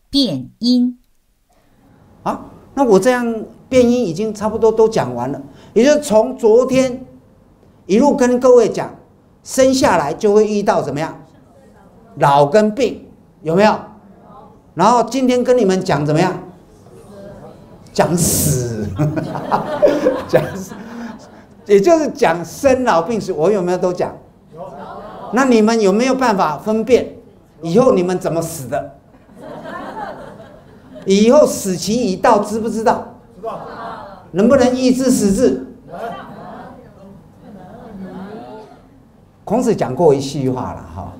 变音。 好，那我这样变音已经差不多都讲完了，也就是从昨天一路跟各位讲，生下来就会遇到怎么样？老跟病，有没有？然后今天跟你们讲怎么样？讲死，讲死，也就是讲生老病死，我有没有都讲？有。那你们有没有办法分辨以后你们怎么死的？以后死期已到，知不知道？知道。能不能预知时至？能。孔子讲过一句话了哈，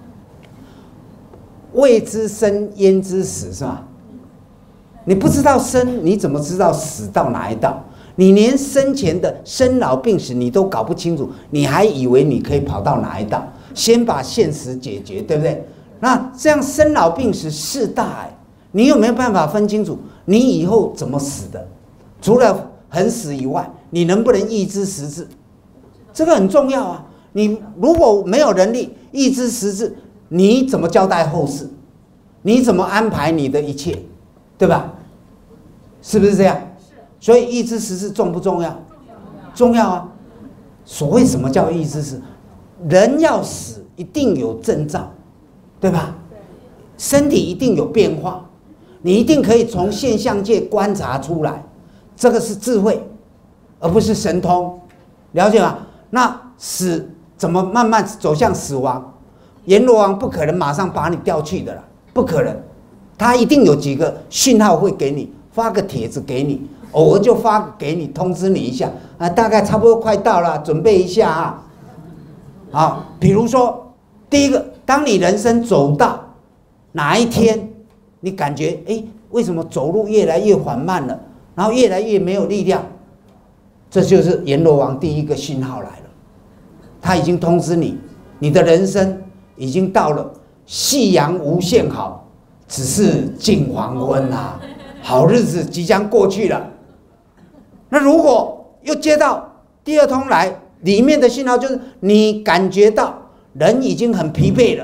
未知生焉知死，是吧？你不知道生，你怎么知道死到哪一道？你连生前的生老病死你都搞不清楚，你还以为你可以跑到哪一道？先把现实解决，对不对？那这样生老病死四大，你有没有办法分清楚你以后怎么死的？除了横死以外，你能不能预知时至？这个很重要啊！你如果没有能力预知时至，你怎么交代后事？你怎么安排你的一切？对吧？是不是这样？所以预知时至重不重要？重要啊！所谓什么叫预知时？人要死一定有征兆，对吧？身体一定有变化，你一定可以从现象界观察出来，这个是智慧，而不是神通，了解吗？那死怎么慢慢走向死亡？阎罗王不可能马上把你调去的啦，不可能。他一定有几个讯号会给你，发个帖子给你，偶尔就发给你，通知你一下啊，大概差不多快到了，准备一下啊。好，比如说第一个，当你人生走到哪一天，你感觉为什么走路越来越缓慢了，然后越来越没有力量，这就是阎罗王第一个讯号来了，他已经通知你，你的人生已经到了夕阳无限好。只是近黄昏啊，好日子即将过去了。那如果又接到第二通来，里面的信号就是你感觉到人已经很疲惫了，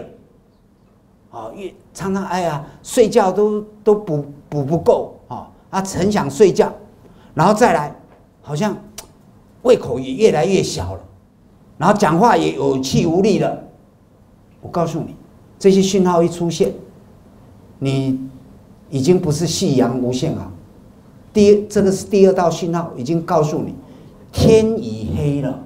常常睡觉都补不够很想睡觉，然后再来好像胃口也越来越小了，然后讲话也有气无力了。我告诉你，这些讯号一出现，你已经不是夕阳无限好，这个是第二道信号，已经告诉你天已黑了，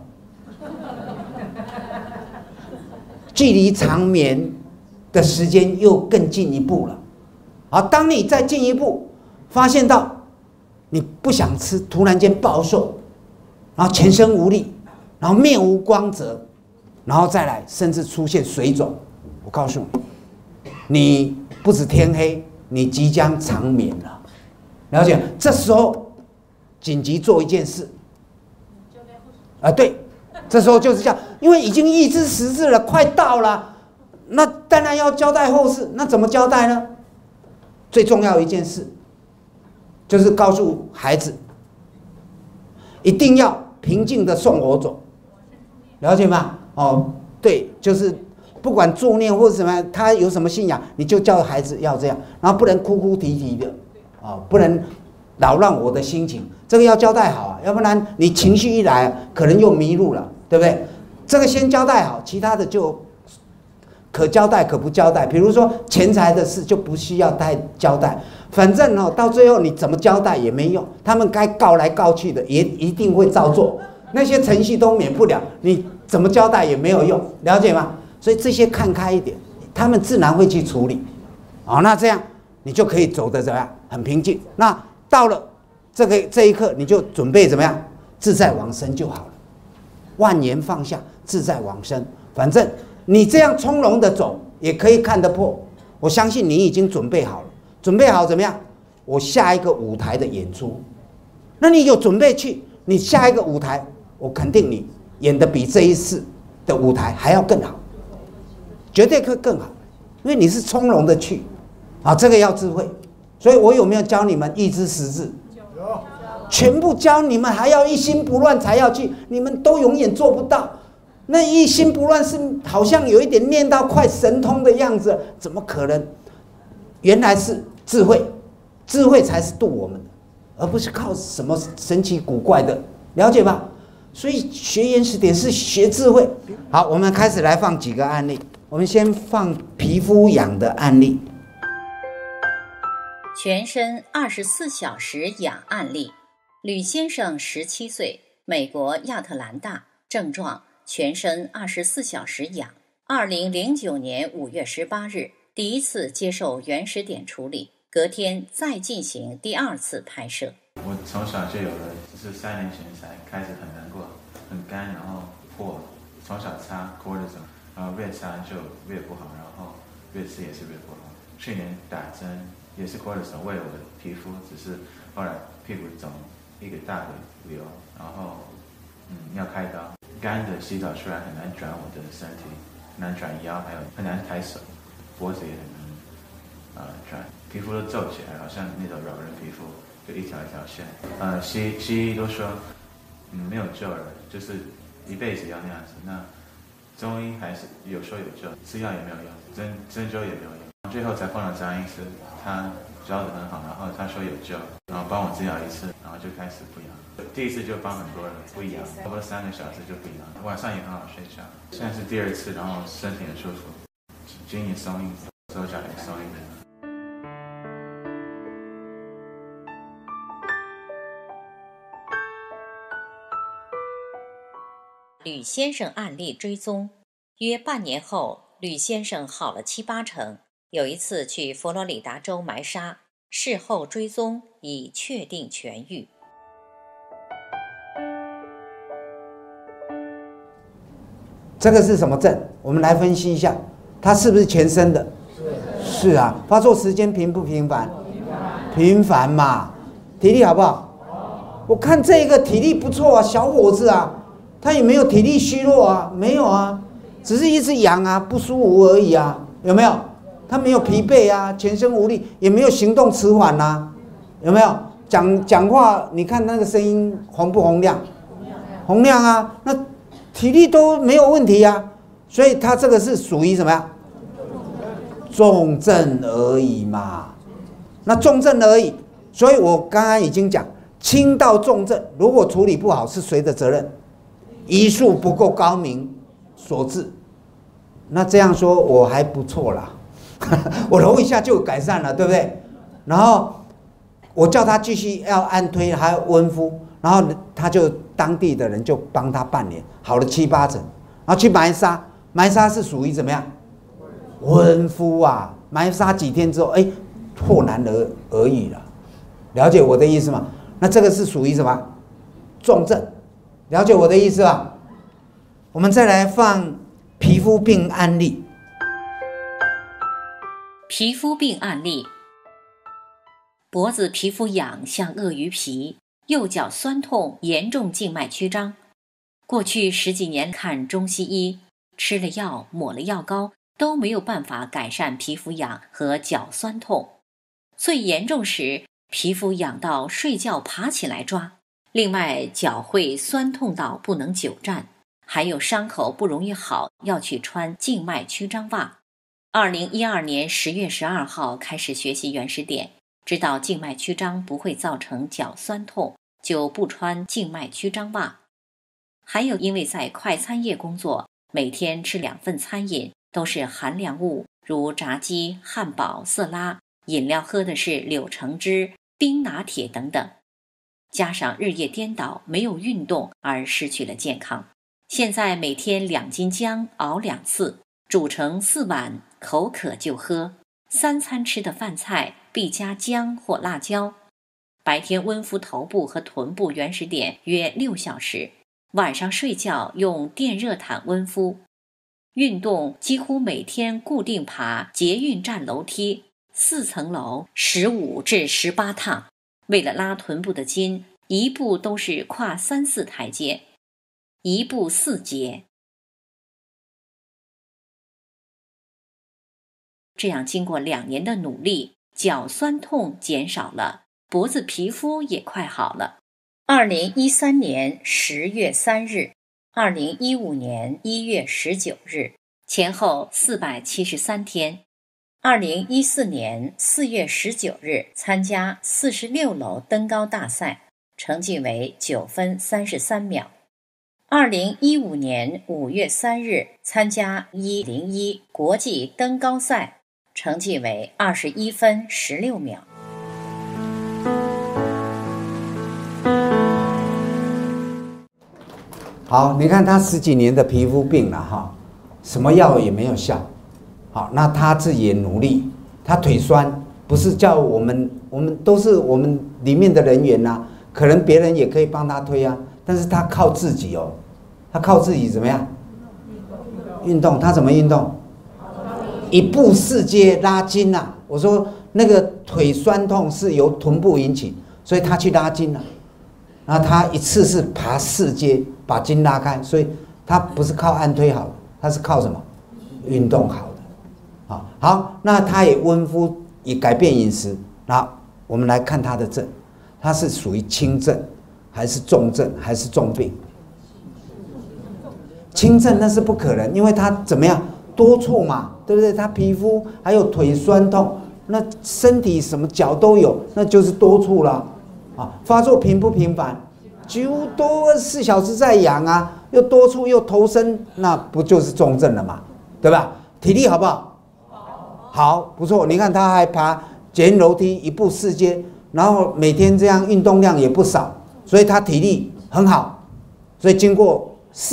距离长眠的时间又更进一步了。好，当你再进一步发现到你不想吃，突然间暴瘦，然后全身无力，然后面无光泽，然后再来甚至出现水肿，我告诉你，你不止天黑，你即将长眠了，了解？这时候紧急做一件事，对，这时候就是这样，因为已经预知时至了，快到了，那当然要交代后事。那怎么交代呢？最重要一件事，就是告诉孩子，一定要平静的送我走，了解吗？对，就是不管助念或者什么，他有什么信仰，你就叫孩子要这样，然后不能哭哭啼啼的，不能扰乱我的心情，这个要交代好啊，要不然你情绪一来，可能又迷路了，对不对？这个先交代好，其他的就可交代可不交代。比如说钱财的事就不需要太交代，反正到最后你怎么交代也没用，他们该告来告去的也一定会照做，那些程序都免不了，你怎么交代也没有用，了解吗？所以这些看开一点，他们自然会去处理。那这样你就可以走得怎么样？很平静。那到了这一刻，你就准备怎么样？自在往生就好了。万言放下，自在往生。反正你这样从容的走，也可以看得破。我相信你已经准备好了。准备好怎么样？我下一个舞台的演出，那你有准备去？你下一个舞台，我肯定你演得比这一次的舞台还要更好。绝对会更好，因为你是从容的去，这个要智慧。所以我有没有教你们预知时至？有，全部教你们，还要一心不乱才要去，你们都永远做不到。那一心不乱是好像有一点念到快神通的样子，怎么可能？原来是智慧，智慧才是度我们的，而不是靠什么神奇古怪的，了解吧？所以学原始点是学智慧。好，我们开始来放几个案例。我们先放皮肤痒的案例。 全身24小时痒案例。吕先生17岁，美国亚特兰大，症状全身24小时痒。2009年5月18日，第一次接受原始点处理，隔天再进行第2次拍摄。 我从小就有了，是3年前才开始很难过，很干，然后破，从小擦 cortisone， 然后越擦就越不好，然后越吃也是越不好。去年打针也是 cortisone， 为了我的皮肤，只是后来屁股肿一个大的瘤，然后要开刀。干的洗澡出来很难转我的身体，很难转腰，还有很难抬手，脖子也很难转，皮肤都皱起来，好像那种老人皮肤。就一条一条线，西医都说，没有救了，就是一辈子要那样子。那中医还是有说有救，吃药也没有用，针灸也没有用。最后才碰到张医师，他教得很好，然后他说有救，然后帮我治疗1次，然后就开始不痒。第1次就帮很多人不痒，差不多3个小时就不痒，晚上也很好睡觉。现在是第2次，然后身体很舒服，筋也松一点，手脚也松一点。 吕先生案例追踪，约半年后，吕先生好了7、8成。有一次去佛罗里达州埋沙，事后追踪已确定痊愈。 这个是什么症？我们来分析一下，它是不是全身的？是啊。发作时间频不频繁？频繁嘛。体力好不好？我看这个体力不错啊，小伙子啊。他也没有体力虚弱啊，没有啊，只是一直痒啊，不舒服而已啊，有没有？他没有疲惫啊，全身无力，也没有行动迟缓啊，有没有？讲话，你看那个声音洪不洪亮？洪亮啊，那体力都没有问题啊，所以他这个是属于什么呀？重症而已嘛，那重症而已，所以我刚刚已经讲，轻到重症，如果处理不好是谁的责任？医术不够高明所致，那这样说我还不错啦，我揉一下就改善了，对不对？然后我叫他继续要按推，还要温敷，然后他就当地的人就帮他半年，好了7、8成，然后去埋沙，埋沙是属于怎么样？温敷啊，埋沙几天之后，破难而已了，了解我的意思吗？那这个是属于什么？重症。了解我的意思吧？我们再来放皮肤病案例。 皮肤病案例：脖子皮肤痒像鳄鱼皮，右脚酸痛，严重静脉曲张。过去10几年看中西医，吃了药，抹了药膏，都没有办法改善皮肤痒和脚酸痛。最严重时，皮肤痒到睡觉爬起来抓。另外，脚会酸痛到不能久站，还有伤口不容易好，要去穿静脉曲张袜。2012年10月12号开始学习原始点，知道静脉曲张不会造成脚酸痛，就不穿静脉曲张袜。还有因为在快餐业工作，每天吃2份餐饮，都是含量物，如炸鸡、汉堡、色拉，饮料喝的是柳橙汁、冰拿铁等等。加上日夜颠倒，没有运动而失去了健康。现在每天2斤姜熬2次，煮成4碗，口渴就喝。3餐吃的饭菜必加姜或辣椒。白天温敷头部和臀部原始点约6小时，晚上睡觉用电热毯温敷。运动几乎每天固定爬捷运站楼梯，4层楼15至18趟。为了拉臀部的筋，一步都是跨3、4台阶，一步4节。这样经过2年的努力，脚酸痛减少了，脖子皮肤也快好了。2013年10月3日，2015年1月19日，前后473天。 2014年4月19日参加46楼登高大赛，成绩为9分33秒。2015年5月3日参加101国际登高赛，成绩为21分16秒。 好，你看他10几年的皮肤病了哈，什么药也没有效。好，那他自己也努力，他腿酸，不是叫我们都是我们里面的人员呐，可能别人也可以帮他推啊，但是他靠自己哦，他靠自己怎么样？运动，他怎么运动？1步4阶拉筋啊！我说那个腿酸痛是由臀部引起，所以他去拉筋了。然后他一次是爬4阶，把筋拉开，所以他不是靠按推好的，他是靠什么？运动好的。好，那他也温敷，也改变饮食。那我们来看他的症，他是属于轻症，还是重症，还是重病？轻症那是不可能，因为他怎么样？多处嘛，对不对？他皮肤还有腿酸痛，那身体什么脚都有，那就是多处了。发作频不频繁？几乎都24小时在痒啊，又多处又头身，那不就是重症了嘛？对吧？体力好不好？好，不错。你看他还爬捷运楼梯1步4阶，然后每天这样运动量也不少，所以他体力很好。所以经过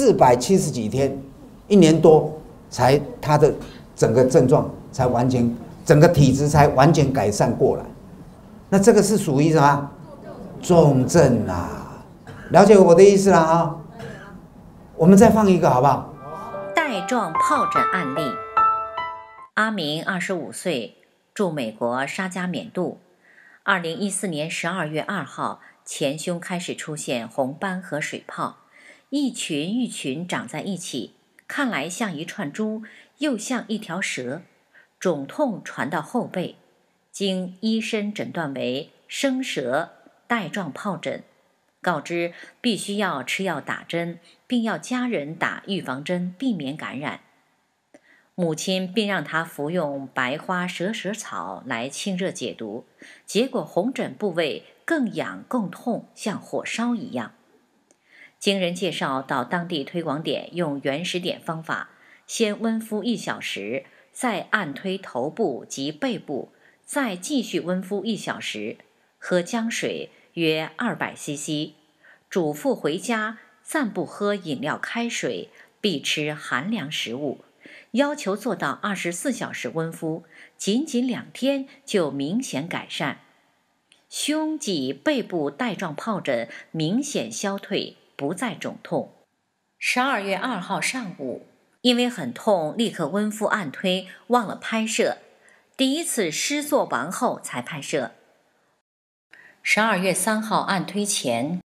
470几天，1年多，才他的整个症状才完全，整个体质才完全改善过来。那这个是属于什么？重症啊，了解我的意思了啊。我们再放一个好不好？ 带状疱疹案例。阿明25岁，住美国沙加缅度。2014年12月2号，前胸开始出现红斑和水泡，一群一群长在一起，看来像一串珠，又像一条蛇。肿痛传到后背，经医生诊断为生蛇带状疱疹，告知必须要吃药打针，并要家人打预防针，避免感染。母亲并让他服用白花蛇舌草来清热解毒，结果红疹部位更痒更痛，像火烧一样。经人介绍到当地推广点用原始点方法，先温敷1小时，再按推头部及背部，再继续温敷1小时，喝姜水约200cc， 嘱咐回家暂不喝饮料开水，必吃寒凉食物，要求做到24小时温敷，仅2天就明显改善。胸及背部带状疱疹明显消退，不再肿痛。12月2号上午，因为很痛，立刻温敷按推，忘了拍摄。第一次施作完后才拍摄。12月3号按推前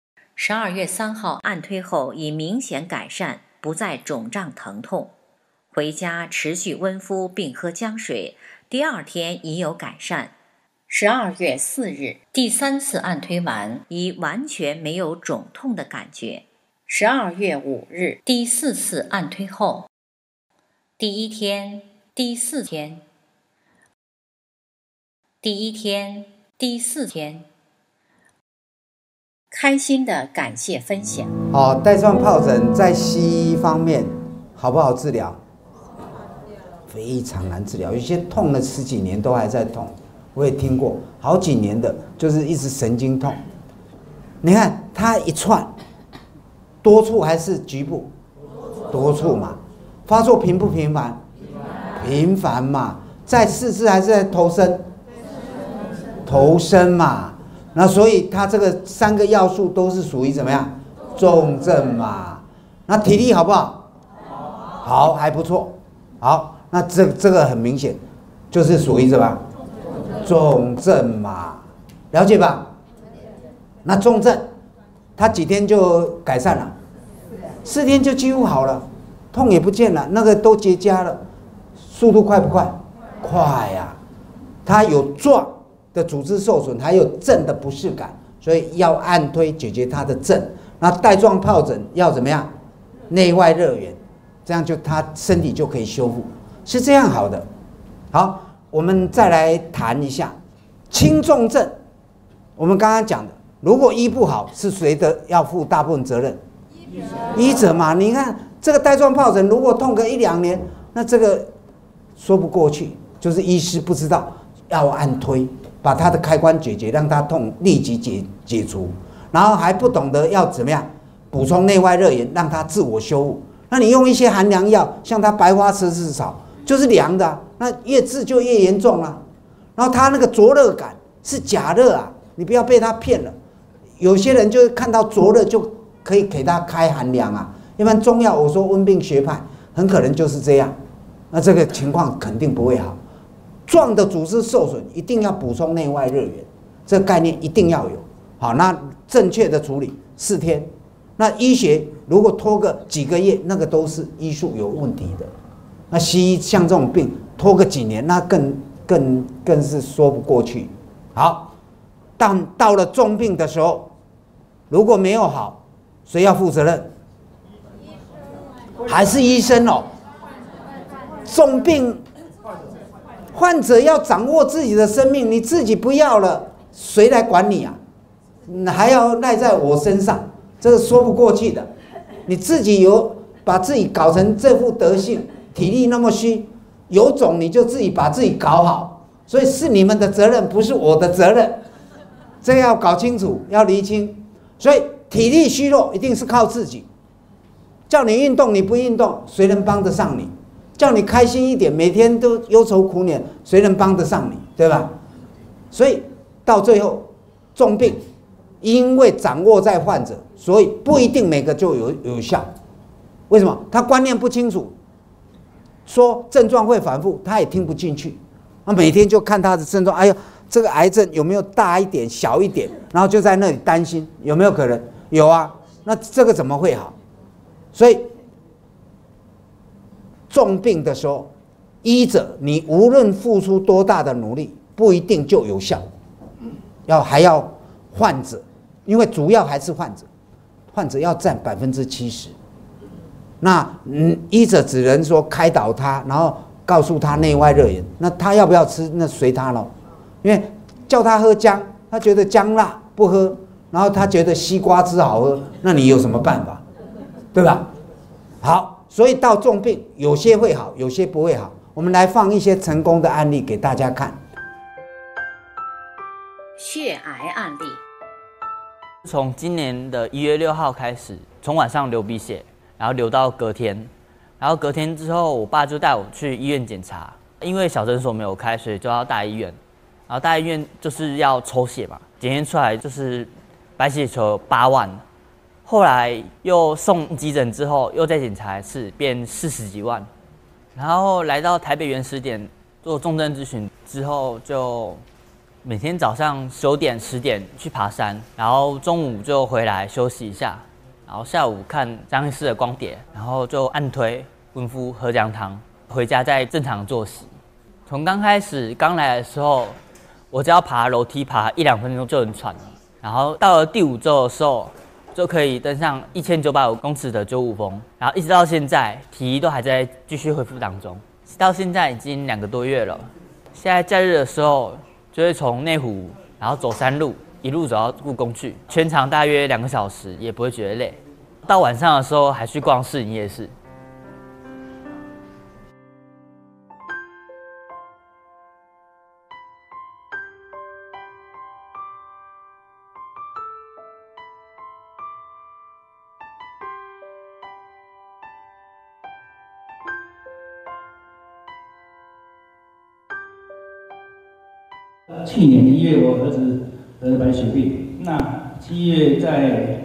，12月3号按推后已明显改善，不再肿胀疼痛。回家持续温敷并喝姜水，第2天已有改善。12月4日第3次按推完，已完全没有肿痛的感觉。12月5日第4次按推后，第1天、第4天、第1天、第4天，开心的感谢分享。 带状疱疹在西医方面好不好治疗？非常难治疗，有些痛了10几年都还在痛，我也听过好几年的，就是一直神经痛。你看它一串，多处还是局部？多处嘛。发作频不频繁？频繁嘛。在四肢还是在头身？头身嘛。那所以它这个3个要素都是属于怎么样？重症嘛。那体力好不好？好，还不错。好，那这个很明显，就是属于什么？重症嘛，了解吧？那重症，它几天就改善了？4天就几乎好了，痛也不见了，那个都结痂了，速度快不快？快呀！它有状的组织受损，还有症的不适感，所以要按推解决它的症。那带状疱疹要怎么样？内外热源，这样就它身体就可以修复，是这样好的。好， 我们再来谈一下轻重症。我们刚刚讲的，如果医不好，是谁的要负大部分责任？医者嘛。你看这个带状疱疹，如果痛个1、2年，那这个说不过去，就是医师不知道要按推，把他的开关解决，让他痛立即解除，然后还不懂得要怎么样补充内外热源，让他自我修复。那你用一些寒凉药，像他白花蛇齿草，就是凉的那越治就越严重了。然后他那个灼热感是假热啊，你不要被他骗了。有些人就是看到灼热就可以给他开寒凉啊。一般中药我说温病学派很可能就是这样，那这个情况肯定不会好。壮的组织受损，一定要补充内外热源，这个概念一定要有。好，那正确的处理4天。那医学如果拖个几个月，那个都是医术有问题的。那西医像这种病拖个几年，那更是说不过去。好，但到了重病的时候，如果没有好，谁要负责任？还是医生哦。重病，患者要掌握自己的生命，你自己不要了，谁来管你啊？还要赖在我身上，这个说不过去的。你自己把自己搞成这副德性，体力那么虚，有种你就自己把自己搞好。所以是你们的责任，不是我的责任，这个要搞清楚，要厘清。所以体力虚弱一定是靠自己。叫你运动你不运动，谁能帮得上你？叫你开心一点，每天都忧愁苦脸，谁能帮得上你？对吧？所以到最后重病，因为掌握在患者，所以不一定每个就有效。为什么？他观念不清楚，说症状会反复，他也听不进去。他每天就看他的症状，哎呦，这个癌症有没有大一点、小一点，然后就在那里担心有没有可能？有啊，那这个怎么会好？所以重病的时候，医者你无论付出多大的努力，不一定就有效。还要患者，因为主要还是患者，患者要占70%。那医者只能说开导他，然后告诉他内外热源，那他要不要吃，那随他咯。因为叫他喝姜，他觉得姜辣不喝，然后他觉得西瓜汁好喝，那你有什么办法？对吧？好，所以到重病，有些会好，有些不会好。我们来放一些成功的案例给大家看。 血癌案例， 从今年的1月6号开始，从晚上流鼻血，然后流到隔天，然后隔天之后，我爸就带我去医院检查，因为小诊所没有开，所以就要大医院。然后大医院就是要抽血嘛，检验出来就是白血球8万。后来又送急诊之后，又再检查一次，变40几万。然后来到台北原始点做重症咨询之后，就每天早上9点、10点去爬山，然后中午就回来休息一下，然后下午看张医师的光碟，然后就按推、温敷、喝姜汤，回家再正常作息。从刚来的时候，我只要爬楼梯爬1-2分钟就很喘了，然后到了第5周的时候，就可以登上1950公尺的95峰，然后一直到现在，体力都还在继续恢复当中，到现在已经2个多月了。现在假日的时候，就会从内湖，然后走山路，一路走到故宫去，全长大约2个小时，也不会觉得累。到晚上的时候，还去逛士林夜市。 去年1月，我儿子得了白血病。那7月在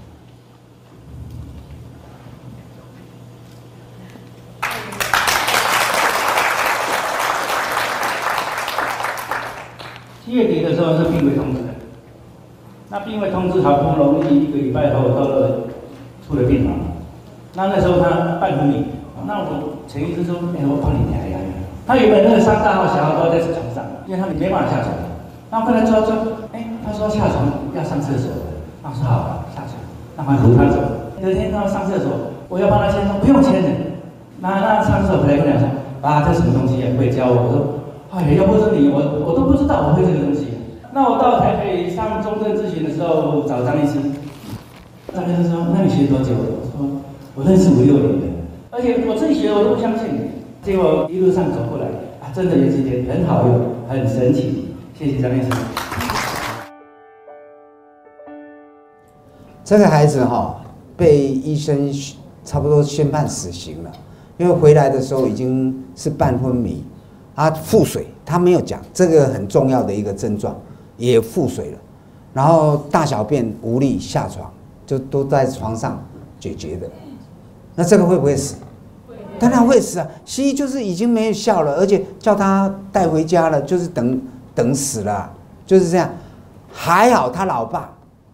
7月底的时候是病危通知的。那病危通知好不容易1个礼拜后到了出了病房。那时候他半昏迷，那我陈医师说：“我帮你量一量。”他原本那个3大号小号都在床上，因为他没办法下床。那我跟他说，他说下床要上厕所。那我说好，下床。那我扶他走。有一天他要上厕所，我要帮他签，说不用签的。那上厕所回来跟我说，爸，这什么东西啊？会教我？我说哎，要不是你，我都不知道我会这个东西。那我到台北上中正咨询的时候，找张医师，张医师说：“那你学多久？”我说：“我认识5、6年的，而且我自己学我都不相信。”结果一路上走过来，啊，真的原始点很好用，很神奇。谢谢张医师。 这个孩子被医生差不多宣判死刑了，因为回来的时候已经是半昏迷，腹水，他没有讲，这个很重要的一个症状，也腹水了，然后大小便无力下床，就都在床上解决的。那这个会不会死？当然会死啊！西医就是已经没有效了，而且叫他带回家了，就是等死了，就是这样。还好他老爸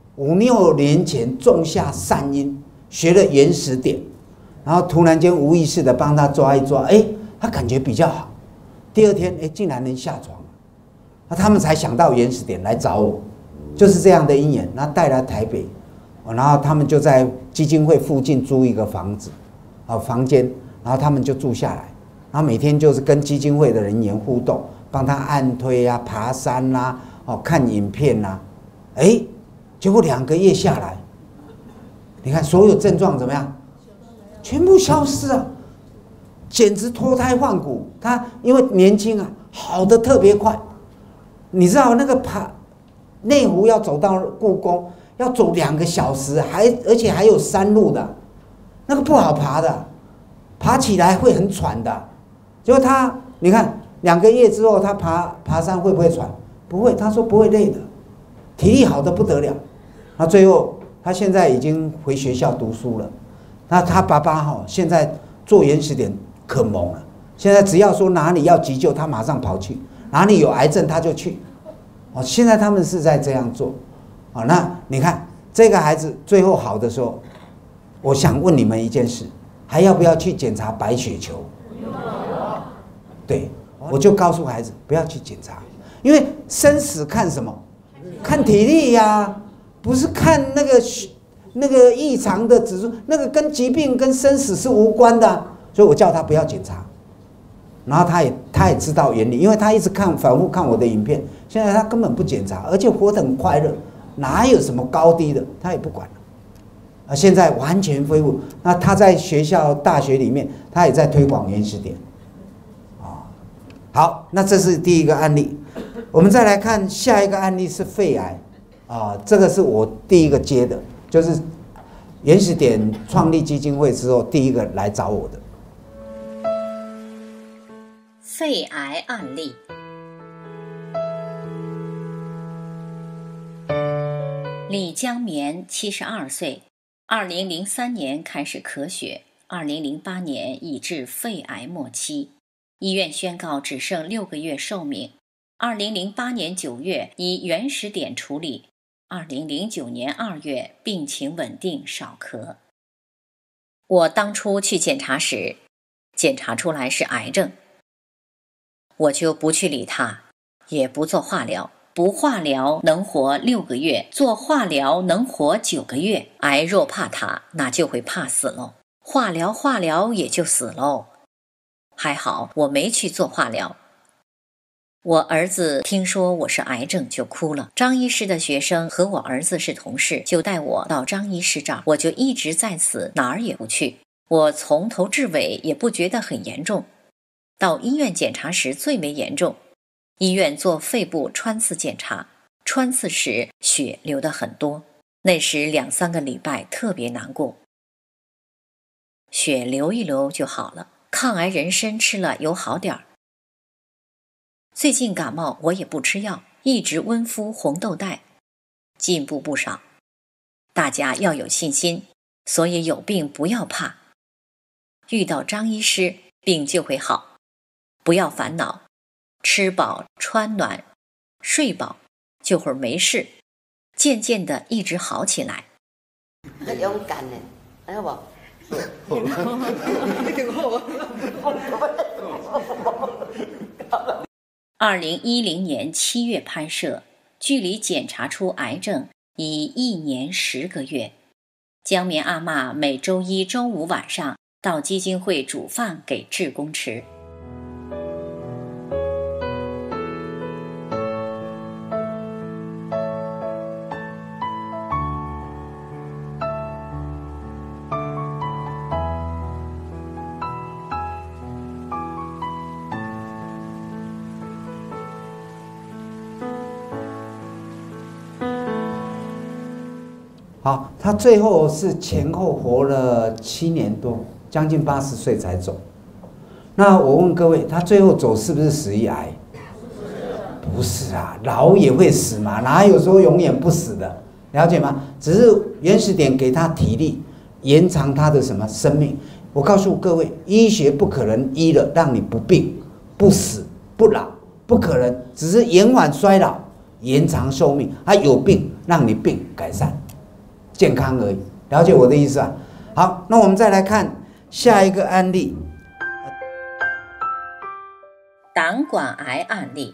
5、6年前种下善因，学了原始点，然后突然间无意识的帮他抓一抓，他感觉比较好。第2天，竟然能下床了，那他们才想到原始点来找我，就是这样的因缘。那带来台北，然后他们就在基金会附近租一个房子，房间，然后他们就住下来，然后每天就是跟基金会的人员互动，帮他按推啊、爬山啊、看影片啊，结果2个月下来，你看所有症状怎么样？全部消失了，简直脱胎换骨。他因为年轻啊，好的特别快。你知道那个内湖要走到故宫要走2个小时，而且还有山路的，那个不好爬的，爬起来会很喘的。结果你看2个月之后，他爬山会不会喘？不会，他说不会累的，体力好的不得了。那最后他现在已经回学校读书了。那他爸爸现在做原始点可猛了，现在只要说哪里要急救，他马上跑去；哪里有癌症他就去。现在他们是在这样做。那你看这个孩子最后好的时候，我想问你们一件事，还要不要去检查白血球？对，我就告诉孩子不要去检查，因为生死看什么？看体力呀，不是看那个异常的指数，那个跟疾病跟生死是无关的。所以我叫他不要检查，然后他也知道原理，因为他一直反复看我的影片，现在他根本不检查，而且活得很快乐，哪有什么高低的，他也不管了。现在完全恢复。那他在学校大学里面，他也在推广原始点。好，那这是第一个案例。我们再来看下一个案例是肺癌这个是我第一个接的，就是原始点创立基金会之后第一个来找我的肺癌案例。李江棉72岁，2003年开始咳血，2008年已至肺癌末期，医院宣告只剩6个月寿命。2008年9月以原始点处理，2009年2月病情稳定，少咳。我当初去检查时，检查出来是癌症，我就不去理它，也不做化疗。不化疗能活6个月，做化疗能活9个月。癌若怕它，那就会怕死喽。化疗也就死喽。还好我没去做化疗。我儿子听说我是癌症就哭了。张医师的学生和我儿子是同事，就带我到张医师这儿，我就一直在此，哪儿也不去。我从头至尾也不觉得很严重。到医院检查时最为严重，医院做肺部穿刺检查，穿刺时血流得很多，那时2、3个礼拜特别难过。血流一流就好了，抗癌人参吃了有好点儿。最近感冒我也不吃药，一直温敷红豆带，进步不少。大家要有信心，所以有病不要怕。遇到张医师，病就会好，不要烦恼，吃饱穿暖睡饱，就会没事，渐渐的一直好起来。 很勇敢的，知道不？ 2010年7月拍摄，距离检查出癌症已1年10个月。江棉阿嬷每周1、周5晚上到基金会煮饭给志工吃。 好，他最后是前后活了7年多，将近80岁才走。那我问各位，他最后走是不是死于癌？不是啊，老也会死嘛，哪有说永远不死的？了解吗？只是原始点给他体力，延长他的什么生命。我告诉各位，医学不可能医了让你不病、不死、不老，不可能，只是延缓衰老、延长寿命。他有病让你病改善、健康而已。了解我的意思啊？好，那我们再来看下一个案例。 胆管癌案例。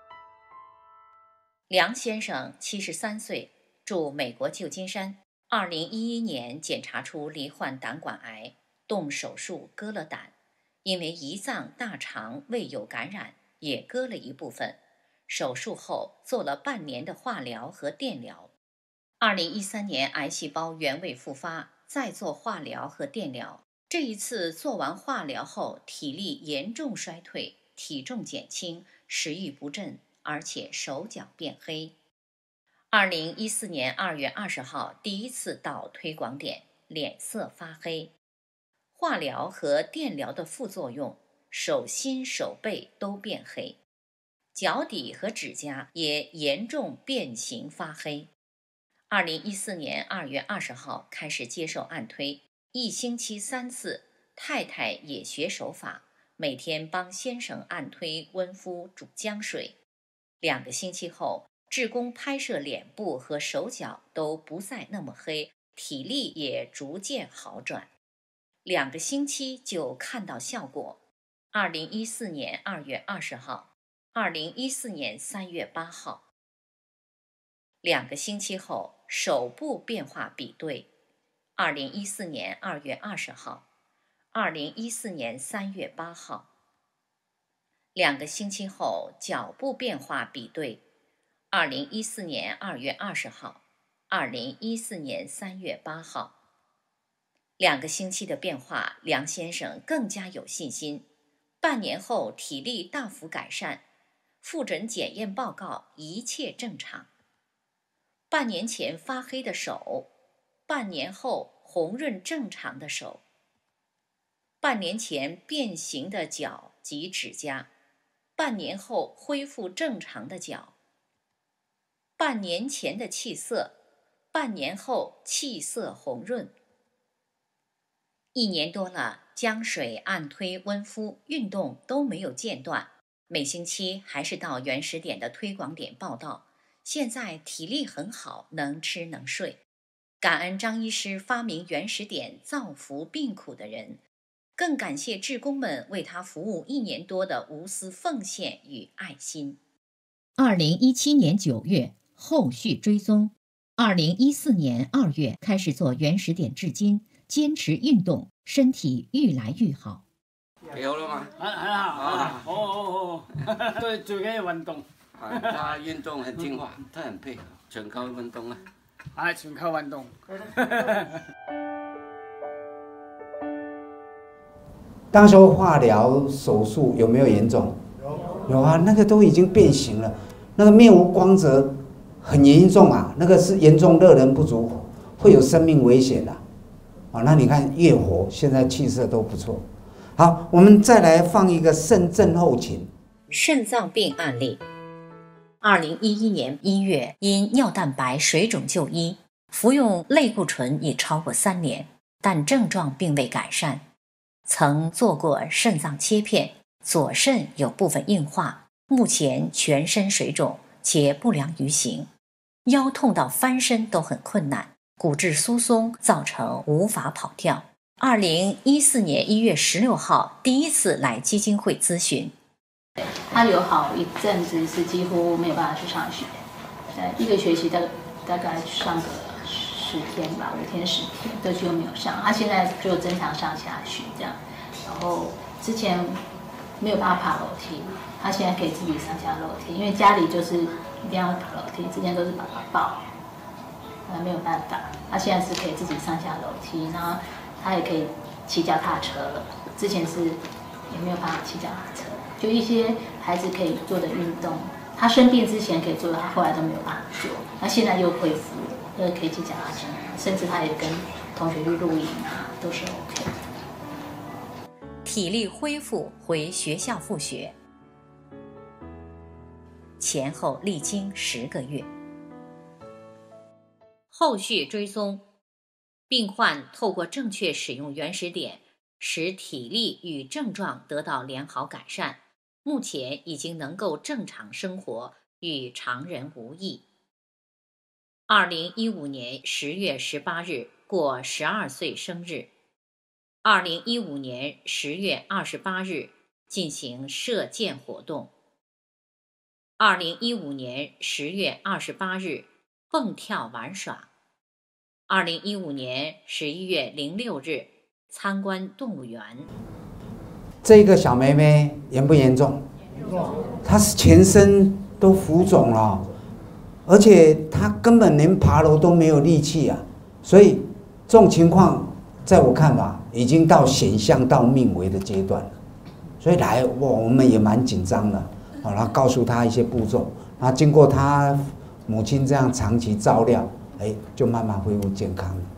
梁先生73岁，住美国旧金山。2011年检查出罹患胆管癌，动手术割了胆，因为胰脏、大肠、胃有感染，也割了一部分。手术后做了半年的化疗和电疗。2013年癌细胞原位复发，再做化疗和电疗。这一次做完化疗后，体力严重衰退，体重减轻，食欲不振，而且手脚变黑。2014年2月20号第一次到推广点，脸色发黑。化疗和电疗的副作用，手心手背都变黑，脚底和指甲也严重变形发黑。2014年2月20号开始接受按推，1星期3次，太太也学手法，每天帮先生按推温敷煮姜水。2个星期后，志工拍摄脸部和手脚都不再那么黑，体力也逐渐好转。2个星期就看到效果。2014年2月20号，2014年3月8号。2个星期后，手部变化比对。2014年2月20号，2014年3月8号。2个星期后，脚部变化比对。2014年2月20号，2014年3月8号。2个星期的变化，梁先生更加有信心。半年后体力大幅改善，复诊检验报告一切正常。半年前发黑的手，半年后红润正常的手。半年前变形的脚及指甲，半年后恢复正常的脚。半年前的气色，半年后气色红润。1年多了，姜水、按推、温敷、运动都没有间断，每星期还是到原始点的推广点报到。现在体力很好，能吃能睡。感恩张医师发明原始点，造福病苦的人，更感谢志工们为他服务1年多的无私奉献与爱心。2017年9月，后续追踪。2014年2月开始做原始点，至今坚持运动，身体愈来愈好。 幾好啦嘛？ 很好，好，對，最緊要運動。 他運動很聽話，他很配合，全靠運動啊。 全靠運動。 当时候化疗手术有没有严重？有啊，那个都已经变形了，那个面无光泽，很严重啊，那个是严重热能不足，会有生命危险的。啊，那你看越活，现在气色都不错。好，我们再来放一个肾症候群。 肾脏病案例。2011年1月，因尿蛋白水肿就医，服用类固醇已超过3年，但症状并未改善。曾做过肾脏切片，左肾有部分硬化，目前全身水肿且不良于行，腰痛到翻身都很困难，骨质疏松造成无法跑跳。2014年1月16号第一次来基金会咨询。 他有好一阵子是几乎没有办法去上学，一个学期大概上个10天吧，5天10天都几乎没有上。他现在就正常上下学这样，然后之前没有办法爬楼梯，他现在可以自己上下楼梯，因为家里就是一定要爬楼梯，之前都是爸爸抱，没有办法，他现在是可以自己上下楼梯，然后他也可以骑脚踏车了，之前是也没有办法骑脚踏车。就一些孩子可以做的运动， 他生病之前可以做的，他后来都没有办法做。那现在又恢复，又可以骑脚踏车，甚至他也跟同学去露营啊，都是 OK 的。 体力恢复回学校复学，前后历经10个月。后续追踪，病患透过正确使用原始点，使体力与症状得到良好改善，目前已经能够正常生活，与常人无异。2015年10月18日过12岁生日。2015年10月28日进行射箭活动。2015年10月28日蹦跳玩耍。2015年11月06日参观动物园。 这个小妹妹严不严重？她是全身都浮肿了，而且她根本连爬楼都没有力气啊！所以这种情况，在我看法，已经到险象到命危的阶段了。所以我们也蛮紧张的，然后告诉她一些步骤，然后经过她母亲这样长期照料，就慢慢恢复健康了。